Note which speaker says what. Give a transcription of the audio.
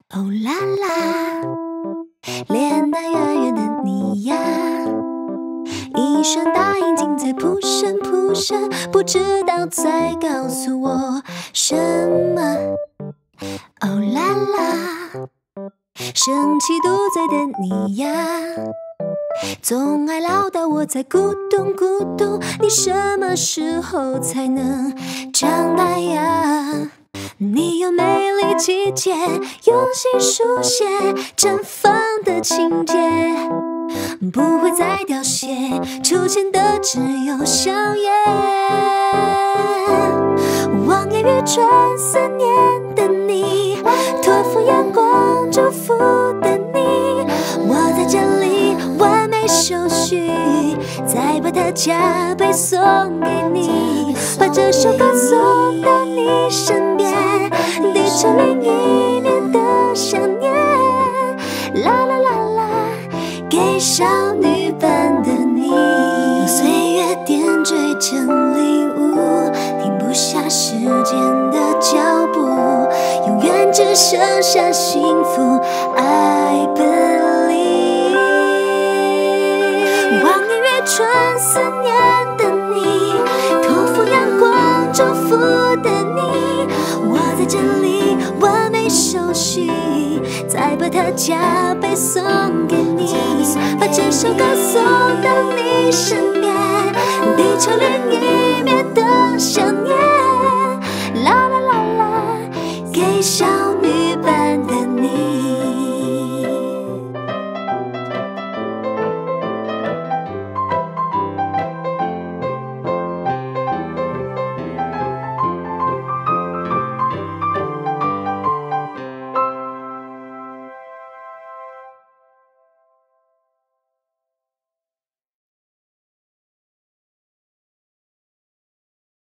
Speaker 1: 哦啦啦，脸蛋圆圆的你呀，一双大眼睛在扑闪扑闪，不知道在告诉我什么。哦啦啦，生气嘟嘴的你呀，总爱唠叨我在咕咚咕咚，你什么时候才能长大呀？你有美丽季节，用心书写绽放的情节，不会再凋谢，出现的只有笑颜。望眼欲穿思念的你，托付阳光祝福的你，我在这里完美手续，再把它加倍送给你，把这首歌送到你身边，地球另一面的想念，啦啦啦啦，给少女般的你，用岁月点缀成礼物，停不下时间的脚步，永远只剩下幸福。I believe， 望眼欲穿思念的你，托付阳光祝福的你，我在这里完美手续，再把它加倍送给你，把这首歌送到你身边，地球另一面的想念。